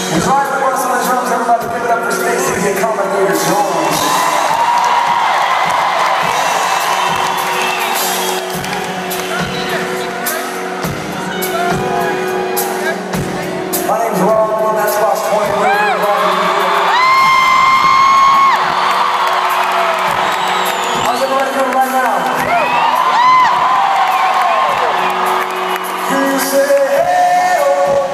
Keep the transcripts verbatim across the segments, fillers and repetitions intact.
He's riding the bus on the drums. Everybody give it up for Stacy, the accommodator Jones. My name's Rob, I'm on Matchbox twenty. How's everybody doing right now? You say hey oh.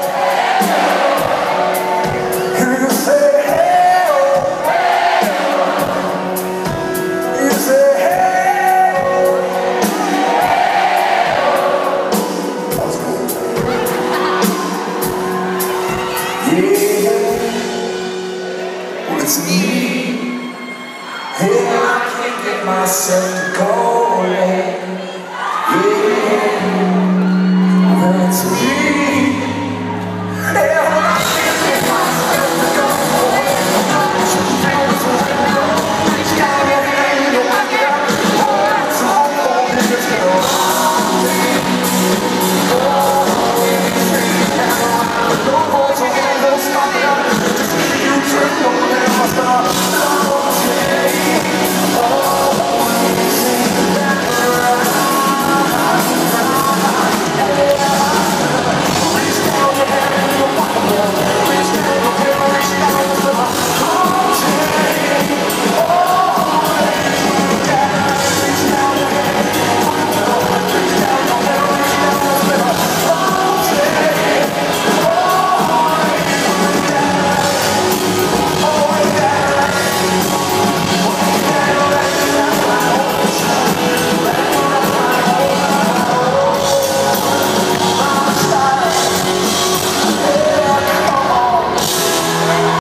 You say hey oh. You say hey oh. That's cool. Yeah, well, it's me. Hey, I can't get myself to go.